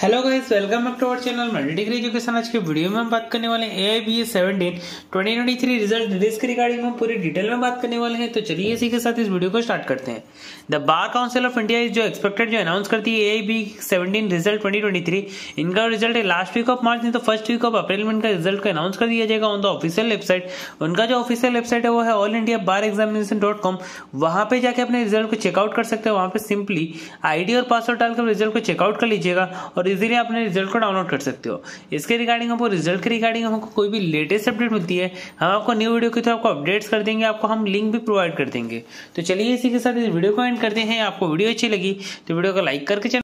Hello guys, welcome back to our channel multi degree education. आज के video में हम बात करने वाले हैं AIBA 17 2023 रिजल्ट रिलीज के रिगार्डिंग हम पूरी डिटेल में बात करने वाले हैं। तो चलिए इसी के साथ इस वीडियो को स्टार्ट करते हैं। The bar council of India जो एक्सपेक्टेड जो अनाउंस करती है AIBA 17 रिजल्ट 2023, इनका रिजल्ट है लास्ट वीक ऑफ मार्च नहीं तो फर्स्ट वीक ऑफ अप्रैल में इनका रिजल्ट को अनाउंस कर दिया जाएगा ऑन द ऑफिशियल वेबसाइट। उनका जो ऑफिशियल वेबसाइट है वो है allindiabarexamination.com। वहां पे जाके अपने रिजल्ट को चेकआउट कर सकते हैं। वहां पे सिंपली आईडी और पासवर्ड डालकर रिजल्ट को चेकआउट कर लीजिएगा और इजीली अपने रिजल्ट को डाउनलोड कर सकते हो। इसके रिगार्डिंग हमको रिजल्ट के रिगार्डिंग हमको कोई भी लेटेस्ट अपडेट मिलती है, हम आपको न्यू वीडियो के थ्रू आपको अपडेट्स कर देंगे, आपको हम लिंक भी प्रोवाइड कर देंगे। तो चलिए इसी के साथ इस वीडियो को एंड करते हैं। आपको वीडियो अच्छी लगी तो वीडियो को लाइक करके